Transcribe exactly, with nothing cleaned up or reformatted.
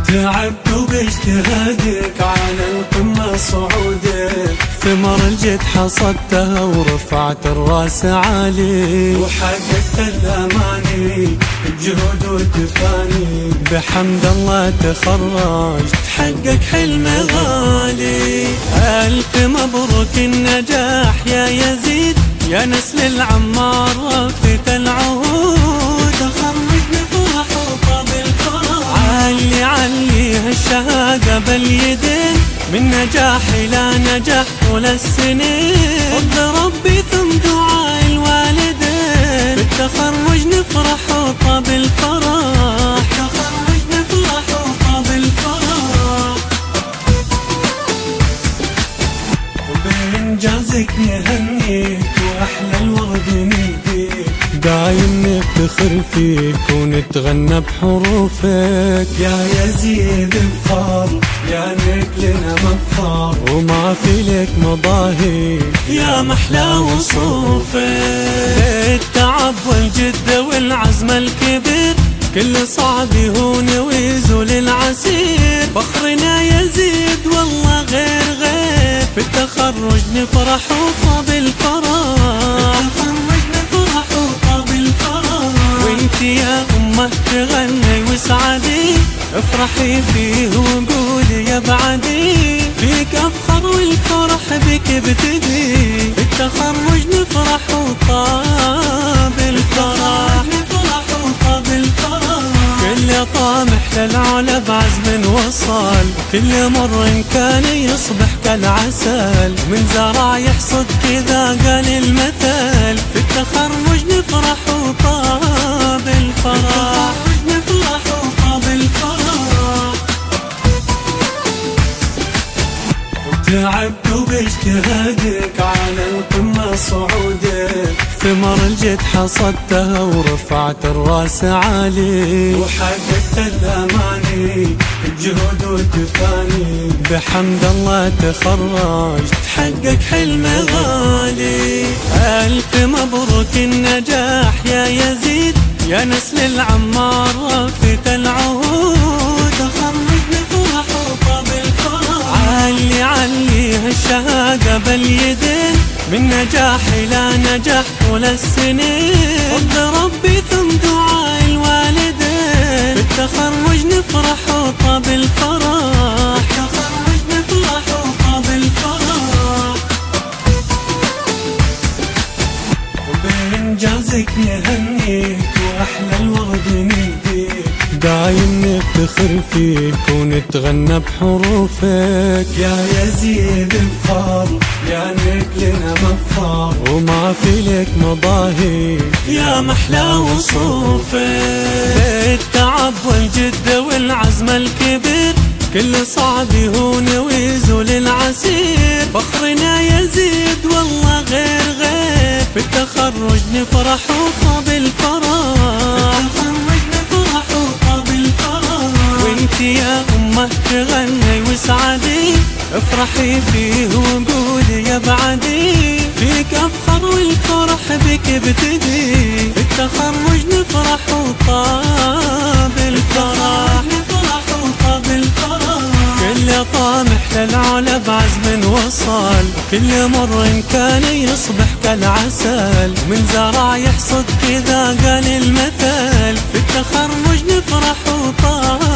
تعبت باجتهادك على القمة صعودك، ثمر الجد حصدتها ورفعت الراس عالي، وحققت الأماني بجهود وتفاني، بحمد الله تخرجت تحقق حلم غالي. ألف مبروك النجاح يا يزيد، يا نسل العمار وفت العهود، تخرج نفرح وطاب الفرح، علي علي هالشهادة باليدين، من نجاح إلى نجاح طول السنين، فضل ربي ثم دعاء الوالدين، بالتخرج نفرح وطاب الفرح، بالتخرج نفرح وطاب الفرح، وبإنجازك نهنيك وأحلى الورد نهديك، دايم نفتخر فيك ونتغنى بحروفك، يا يزيد الفار يا لنا مفخر، وما في لك مضاهي يا محلى وصوفك، التعب والجد والعزم الكبير، كل صعب يهون ويزول العسير، فخرنا يزيد والله غير غير، في التخرج نفرح وطاب الفرح، وانت يا امه تغني وسعدي، افرحي فيه وقولي يا بعدي، فيك افخر والفرح بك ابتدي، بالتخرج نفرح وطاب الفرح، نفرح وطاب الفرح، كل طامح للعلا بعزم وصل، كل مر كان يصبح كالعسل، من زرع يحصد كذا قال المثل، في التخرج نفرح وطاب الفرح، نفرح وطاب الفرح، تعبت باجتهادك على القمة صعودك، ثمر الجد حصدتها ورفعت الراس عالي، وحققت الأماني بجهود وتفاني، بحمد الله تخرجت تحقق حلم غالي. ألف مبروك النجاح يا يزيد، يا نسل العمار وفت العهود، تخرج نفرح وطاب الفرح، علي علي هالشهادة باليدين، من نجاح إلى نجاح طول السنين، فضل ربي ثم دعاء الوالدين، بالتخرج نفرح وطاب الفرح، بالتخرج نفرح وطاب الفرح، وبإنجازك نهنيك وأحلى الورد نهديك، دايم نفتخر فيك ونتغنى بحروفك، يا يزيد الفار يا لنا مفخر، وما في لك مضاهي يا محلى وصوفك، التعب والجد والعزم الكبير، كل صعب يهون ويزول العسير، فخرنا يزيد والله غير غير، في التخرج نفرح وطاب الفرح، وانت يا امه تغني وسعدي، افرحي فيه وقولي يا بعدي، فيك افخر والفرح بك ابتدي، بالتخرج نفرح وطاب الفرح، نفرح وطاب الفرح، كل طامح للعلا بعزم وصل، كل مر كان يصبح كالعسل، من زرع يحصد كذا قال المثل، في التخرج نفرح وطاب